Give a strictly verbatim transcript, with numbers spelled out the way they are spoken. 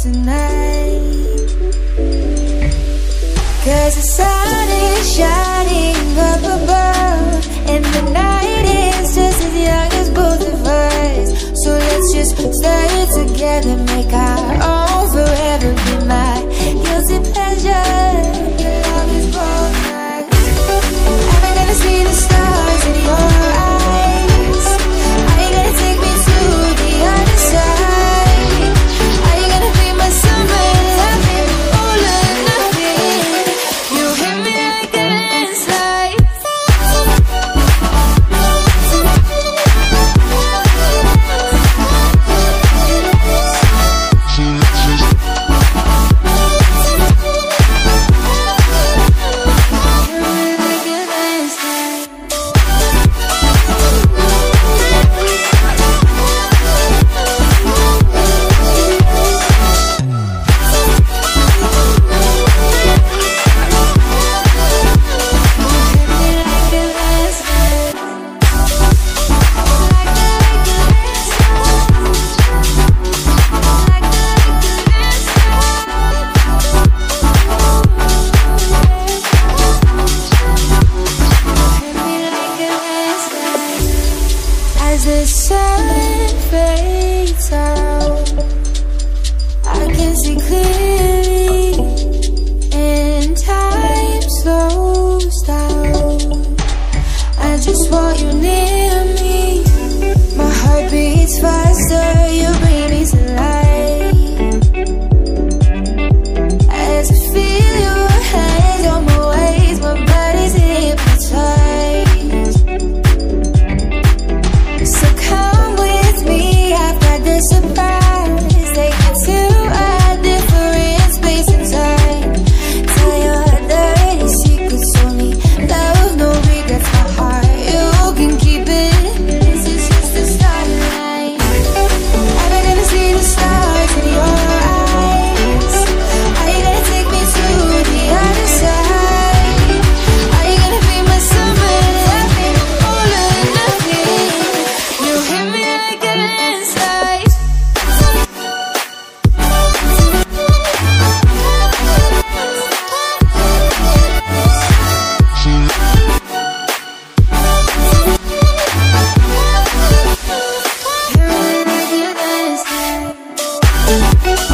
tonight. Cause the sun is shining up above, and the night is just as young as both of us. So let's just stay together, make our own forever. Be my guilty pleasure. Your love is both nights. I'm gonna see the stars in your eyes. Are you gonna take me to the other side? Are you gonna be my summer loving, all or nothing? You hit me like a landslide. As the sun fades out, I can see clearly, and time slows down. I just want you near me. My heart beats faster, you bring me to life. As I feel your hands on my waist, my body's hypnotized. So come with me, I've got the surprise. Take you to a different space and time. Tell your dirty secrets, only love, no regrets. My heart, you can keep it. This is just the start line. Am I gonna see the stars in your eyes? Are you gonna take me to the other side? Are you gonna be my summer loving, all or nothing? You hit me like a landslide. Hit me like a landslide.